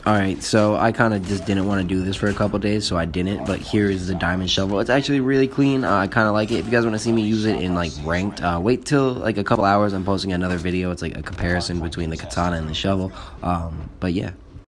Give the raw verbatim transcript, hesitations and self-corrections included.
Alright, so I kind of just didn't want to do this for a couple days, so I didn't, but here is the diamond shovel. It's actually really clean. uh, I kind of like it. If you guys want to see me use it in like ranked, uh, wait till like a couple hours. I'm posting another video. It's like a comparison between the katana and the shovel. Um, but yeah.